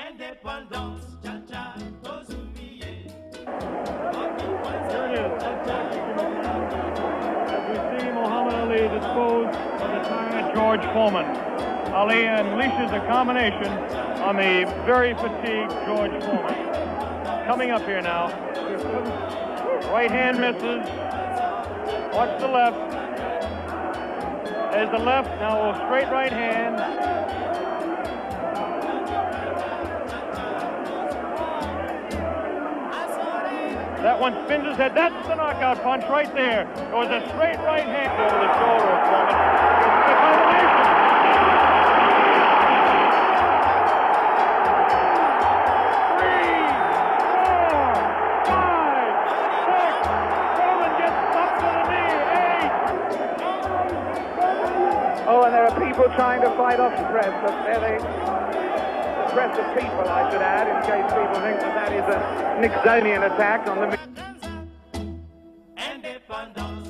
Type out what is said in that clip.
Indépendance, cha-cha, aux oubliés. Here it is. As we see Muhammad Ali dispose of the tyrant George Foreman. Ali unleashes a combination on the very fatigued George Foreman. Coming up here now. Right hand misses. Watch the left. There's the left. Now a straight right hand. That one spins his head. That's the knockout punch right there. It was a straight right hand over the shoulder of Foreman. It's the combination. 3, 4, 5, 6. Foreman gets bumped to the knee. 8. Oh, and there are people trying to fight off stress. But they're the press of people, I should add, in case people think that that is a Nixonian attack on the... Indépendance.